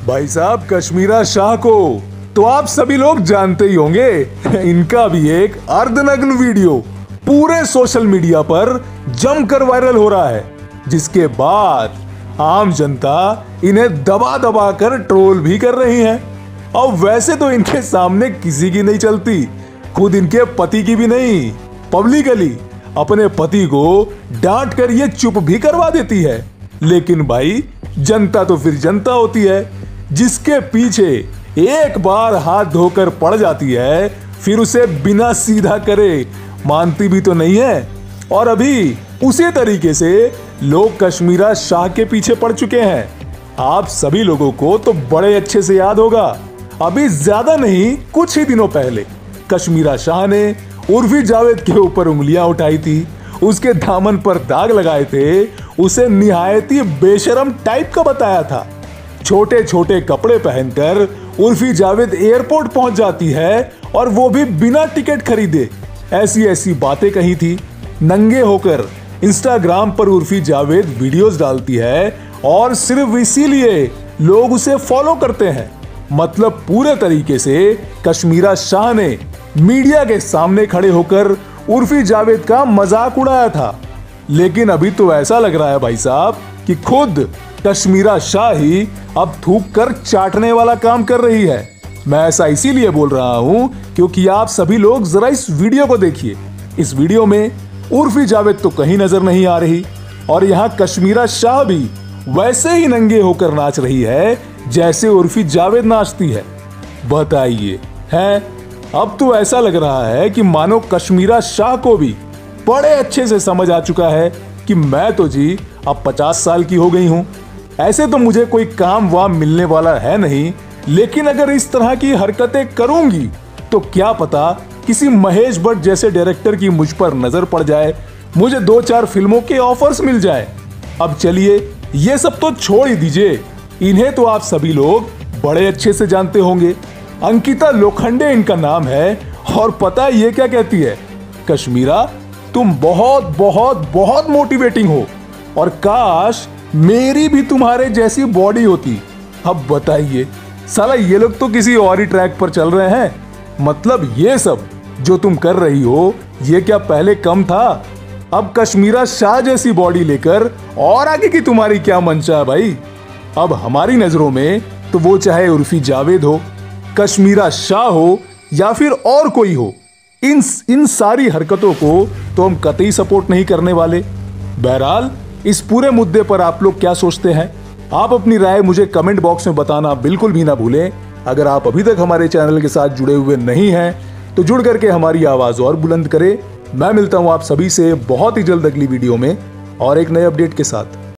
भाई साहब कश्मीरा शाह को तो आप सभी लोग जानते ही होंगे। इनका भी एक अर्धनग्न वीडियो पूरे सोशल मीडिया पर जमकर वायरल हो रहा है, जिसके बाद आम जनता इन्हें दबा दबा कर ट्रोल भी कर रही है। और वैसे तो इनके सामने किसी की नहीं चलती, खुद इनके पति की भी नहीं। पब्लिकली अपने पति को डांट कर ये चुप भी करवा देती है। लेकिन भाई जनता तो फिर जनता होती है, जिसके पीछे एक बार हाथ धोकर पड़ जाती है फिर उसे बिना सीधा करे मानती भी तो नहीं है। और अभी उसी तरीके से लोग कश्मीरा शाह के पीछे पड़ चुके हैं। आप सभी लोगों को तो बड़े अच्छे से याद होगा, अभी ज्यादा नहीं कुछ ही दिनों पहले कश्मीरा शाह ने उर्फी जावेद के ऊपर उंगलियां उठाई थी, उसके दामन पर दाग लगाए थे, उसे निहायत ही बेशरम टाइप का बताया था। छोटे छोटे कपड़े पहनकर उर्फी जावेद एयरपोर्ट पहुंच जाती है और वो भी बिना टिकट खरीदे। ऐसी ऐसी बातें कही थी। नंगे होकर इंस्टाग्राम पर उर्फी जावेद वीडियोस डालती है और सिर्फ इसीलिए लोग उसे फॉलो करते हैं। मतलब पूरे तरीके से कश्मीरा शाह ने मीडिया के सामने खड़े होकर उर्फी जावेद का मजाक उड़ाया था। लेकिन अभी तो ऐसा लग रहा है भाई साहब कि खुद कश्मीरा शाह ही अब थूक कर चाटने वाला काम कर रही है। मैं ऐसा इसीलिए बोल रहा हूं क्योंकि आप सभी लोग जरा इस वीडियो को देखिए। इस वीडियो में उर्फी जावेद तो कहीं नजर नहीं आ रही और यहाँ कश्मीरा शाह भी वैसे ही नंगे होकर नाच रही है जैसे उर्फी जावेद नाचती है। बताइए है, अब तो ऐसा लग रहा है कि मानो कश्मीरा शाह को भी बड़े अच्छे से समझ आ चुका है कि मैं तो जी अब 50 साल की हो गई हूं, ऐसे तो मुझे कोई काम वाम मिलने वाला है नहीं, लेकिन अगर इस तरह की हरकतें करूंगी तो क्या पता किसी महेश भट्ट जैसे डायरेक्टर की मुझ पर नजर पड़ जाए, मुझे 2-4 फिल्मों के ऑफर्स मिल जाए। अब चलिए ये सब तो छोड़ ही दीजिए, इन्हें तो आप सभी लोग बड़े अच्छे से जानते होंगे। अंकिता लोखंडे इनका नाम है और पता है ये क्या कहती है, कश्मीरा तुम बहुत बहुत बहुत मोटिवेटिंग हो और काश मेरी भी तुम्हारे जैसी बॉडी होती। अब बताइए साला ये लोग तो किसी और ही ट्रैक पर चल रहे हैं। मतलब ये सब जो तुम कर रही हो ये क्या पहले कम था? अब कश्मीरा शाह जैसी बॉडी लेकर और आगे की तुम्हारी क्या मंशा है भाई? अब हमारी नजरों में तो वो चाहे उर्फी जावेद हो, कश्मीरा शाह हो या फिर और कोई हो, इन सारी हरकतों को तो हम कतई सपोर्ट नहीं करने वाले। बहरहाल इस पूरे मुद्दे पर आप लोग क्या सोचते हैं? आप अपनी राय मुझे कमेंट बॉक्स में बताना बिल्कुल भी ना भूलें। अगर आप अभी तक हमारे चैनल के साथ जुड़े हुए नहीं हैं तो जुड़ करके हमारी आवाज और बुलंद करें। मैं मिलता हूं आप सभी से बहुत ही जल्द अगली वीडियो में और एक नए अपडेट के साथ।